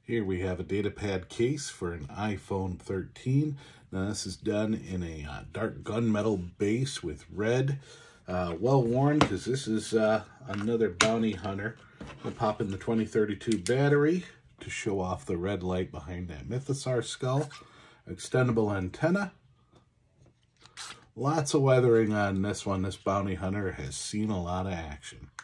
Here we have a Datapad case for an iPhone 13. Now this is done in a dark gunmetal base with red. Well worn because this is another bounty hunter. We'll pop in the 2032 battery to show off the red light behind that mythosaur skull. Extendable antenna. Lots of weathering on this one. This bounty hunter has seen a lot of action.